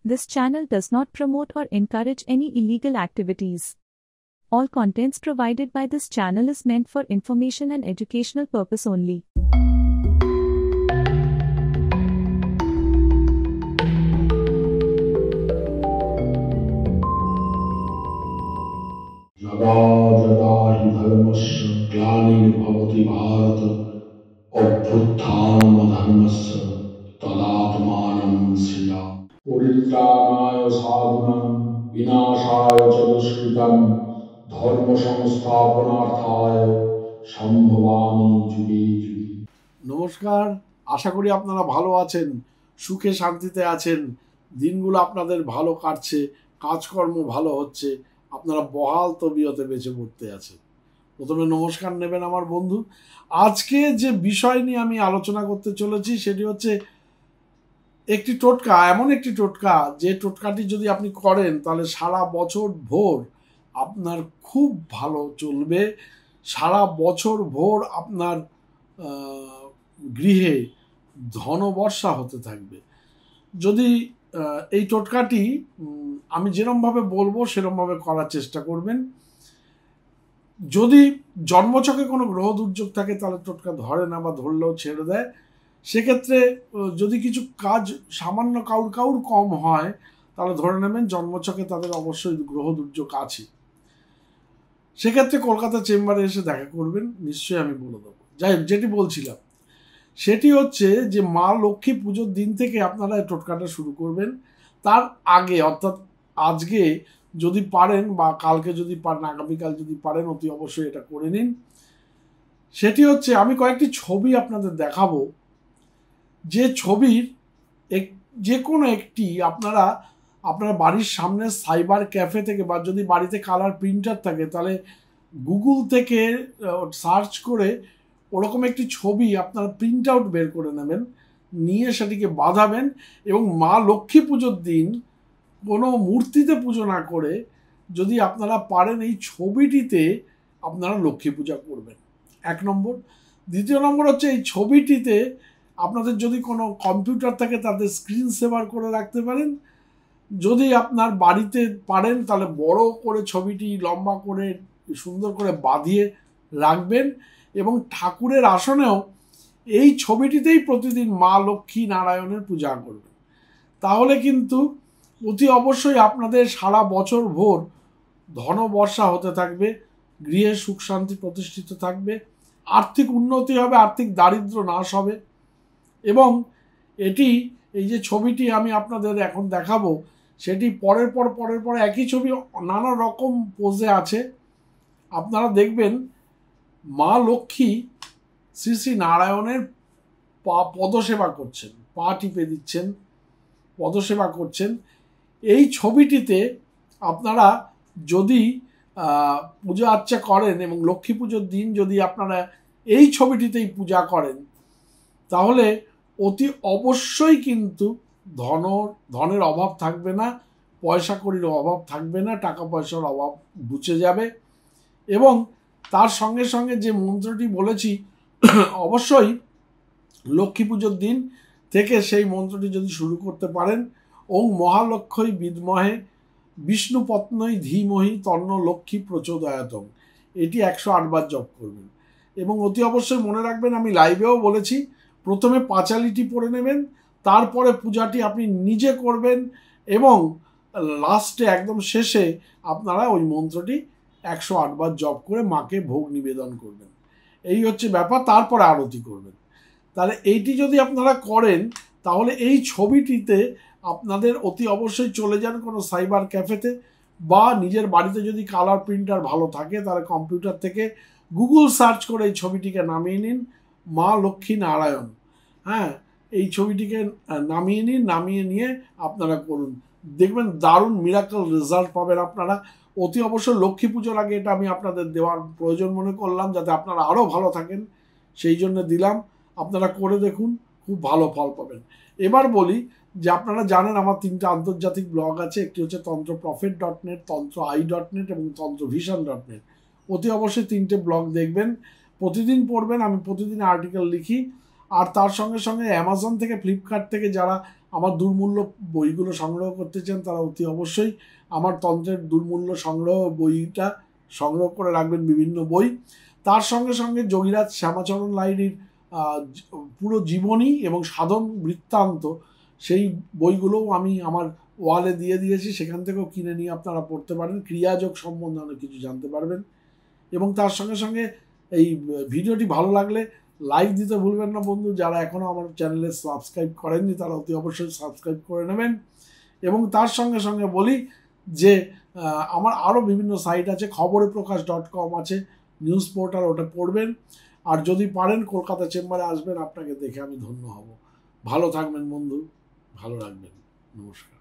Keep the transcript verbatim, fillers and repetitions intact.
This channel does not promote or encourage any illegal activities. All contents provided by this channel is meant for information and educational purpose only. यदा यदा हि धर्मस्य ग्लानिर्भवति भारत अभ्युत्थानमधर्मस्य तदात्मानं सृजामि परित्राणाय साधूनां विनाशाय च दुष्कृतं धर्म संस्थापनार्थाय সম্ভবামি যুগে যুগে। নমস্কার, আশা করি আপনারা ভালো আছেন, সুখে শান্তিতে আছেন, দিনগুলো আপনাদের ভালো কাটছে, কাজকর্ম ভালো হচ্ছে, আপনারা বহাল তবিয়তে বেঁচে পড়তে আছেন। প্রথমে নমস্কার নেবেন আমার বন্ধু। আজকে যে বিষয় নিয়ে আমি আলোচনা করতে চলেছি সেটি হচ্ছে একটি টোটকা, এমন একটি টোটকা যে টোটকাটি যদি আপনি করেন তাহলে সারা বছর ভোর আপনার খুব ভালো চলবে, সারা বছর ভোর আপনার গৃহে ধনবর্ষা হতে থাকবে। যদি এই টোটকাটি আমি যেরমভাবে বলবো সেরমভাবে করার চেষ্টা করবেন। যদি জন্মছকে কোনো গ্রহ দুর্যোগ থাকে তাহলে টোটকা ধরে না, বা ধরলেও ছেড়ে দেয়। সেক্ষেত্রে যদি কিছু কাজ সামান্য কাউর কাউর কম হয় তাহলে ধরে নেবেন জন্মছকে তাদের অবশ্যই গ্রহ দুর্যোগ আছে। সেক্ষেত্রে কলকাতা চেম্বারে এসে দেখা করবেন, নিশ্চয়ই আমি বলে দেবো। যাই হোক, যেটি বলছিলাম সেটি হচ্ছে যে মা লক্ষ্মী পুজোর দিন থেকে আপনারা এই টোটকাটা শুরু করবেন। তার আগে অর্থাৎ আজকে যদি পারেন বা কালকে যদি পারেন, আগামীকাল যদি পারেন, অতি অবশ্যই এটা করে নিন। সেটি হচ্ছে আমি কয়েকটি ছবি আপনাদের দেখাবো, যে ছবির এক যে কোনো একটি আপনারা আপনার বাড়ির সামনে সাইবার ক্যাফে থেকে, বা যদি বাড়িতে কালার প্রিন্টার থাকে তাহলে গুগল থেকে সার্চ করে ওরকম একটি ছবি আপনারা প্রিন্ট আউট বের করে নেবেন, নিয়ে সেটিকে বাঁধাবেন এবং মা লক্ষ্মী পুজোর দিন কোনো মূর্তিতে পুজো না করে যদি আপনারা পারেন এই ছবিটিতে আপনারা লক্ষ্মী পূজা করবেন, এক নম্বর। দ্বিতীয় নম্বর হচ্ছে এই ছবিটিতে আপনাদের যদি কোনো কম্পিউটার থাকে তাদের স্ক্রিন সেভার করে রাখতে পারেন। যদি আপনার বাড়িতে পারেন তাহলে বড় করে ছবিটি লম্বা করে সুন্দর করে বাঁধিয়ে রাখবেন এবং ঠাকুরের আসনেও এই ছবিটিতেই প্রতিদিন মা লক্ষ্মী নারায়ণের পূজা করবেন। তাহলে কিন্তু অতি অবশ্যই আপনাদের সারা বছর ভোর ধনবর্ষা হতে থাকবে, গৃহে সুখ শান্তি প্রতিষ্ঠিত থাকবে, আর্থিক উন্নতি হবে, আর্থিক দারিদ্র নাশ হবে। এবং এটি এই যে ছবিটি আমি আপনাদের এখন দেখাবো সেটি পরের পর পরের পর একই ছবি নানা রকম পোজে আছে। আপনারা দেখবেন মা লক্ষ্মী শ্রী শ্রী নারায়ণের পা পদসেবা করছেন, পা টিপে দিচ্ছেন, পদসেবা করছেন। এই ছবিটিতে আপনারা যদি পূজা আর্চা করেন এবং লক্ষ্মী পুজোর দিন যদি আপনারা এই ছবিটিতেই পূজা করেন তাহলে অতি অবশ্যই কিন্তু ধন ধনের অভাব থাকবে না, পয়সা কড়ির অভাব থাকবে না, টাকা পয়সার অভাব ঘুচে যাবে। এবং তার সঙ্গে সঙ্গে যে মন্ত্রটি বলেছি অবশ্যই লক্ষ্মী পুজোর দিন থেকে সেই মন্ত্রটি যদি শুরু করতে পারেন, ওং মহালক্ষ্মী বিদ্মহে বিষ্ণুপত্নই ধীমহি তন্ন লক্ষ্মী প্রচোদয়াতং, এটি একশো আটবার জপ করবেন। এবং অতি অবশ্যই মনে রাখবেন, আমি লাইভেও বলেছি, প্রথমে পাঁচালিটি পড়ে নেবেন, তারপরে পূজাটি আপনি নিজে করবেন এবং লাস্টে একদম শেষে আপনারা ওই মন্ত্রটি একশো আটবার জপ করে মাকে ভোগ নিবেদন করবেন। এই হচ্ছে ব্যাপার। তারপরে আরতি করবেন। তাহলে এইটি যদি আপনারা করেন তাহলে এই ছবিটিতে আপনাদের অতি অবশ্যই চলে যান কোনো সাইবার ক্যাফেতে, বা নিজের বাড়িতে যদি কালার প্রিন্টার ভালো থাকে তাহলে কম্পিউটার থেকে গুগল সার্চ করে এই ছবিটিকে নামিয়ে নিন, মা লক্ষ্মী নারায়ণ, হ্যাঁ, এই ছবিটিকে নামিয়ে নিন। নামিয়ে নিয়ে আপনারা করুন, দেখবেন দারুণ মিরাকল রেজাল্ট পাবেন আপনারা। অতি অবশ্যই লক্ষ্মী পুজোর আগে এটা আমি আপনাদের দেওয়ার প্রয়োজন মনে করলাম, যাতে আপনারা আরও ভালো থাকেন, সেই জন্য দিলাম। আপনারা করে দেখুন, খুব ভালো ফল পাবেন। এবার বলি যে আপনারা জানেন আমার তিনটা আন্তর্জাতিক ব্লগ আছে, একটি হচ্ছে Tantra prophet dot net, Tantra I dot net এবং তন্ত্র ভিশন ডট নেট। অতি অবশ্যই তিনটে ব্লগ দেখবেন, প্রতিদিন পড়বেন। আমি প্রতিদিন আর্টিকেল লিখি। আর তার সঙ্গে সঙ্গে অ্যামাজন থেকে, ফ্লিপকার্ট থেকে যারা আমার দুর্মূল্য বইগুলো সংগ্রহ করতে চান তারা অতি অবশ্যই আমার তন্ত্রের দুর্মূল্য সংগ্রহ বইটা সংগ্রহ করে রাখবেন, বিভিন্ন বই। তার সঙ্গে সঙ্গে যোগীরাজ শ্যামাচরণ লাহিড়ীর পুরো জীবনী এবং সাধন বৃত্তান্ত, সেই বইগুলোও আমি আমার ওয়ালে দিয়ে দিয়েছি, সেখান থেকেও কিনে নিয়ে আপনারা পড়তে পারেন, ক্রিয়াযোগ সম্বন্ধে অনেক কিছু জানতে পারবেন। এবং তার সঙ্গে সঙ্গে এই ভিডিওটি ভালো লাগলে লাইক দিতে ভুলবেন না বন্ধু। যারা এখনও আমার চ্যানেলে সাবস্ক্রাইব করেননি তারা অতি অবশ্যই সাবস্ক্রাইব করে নেবেন। এবং তার সঙ্গে সঙ্গে বলি যে আমার আরও বিভিন্ন সাইট আছে, খবরে প্রকাশ ডট কম আছে, নিউজ পোর্টাল, ওটা পড়বেন। আর যদি পারেন কলকাতা চেম্বারে আসবেন, আপনাকে দেখে আমি ধন্য হব। ভালো থাকবেন বন্ধু, ভালো রাখবেন, নমস্কার।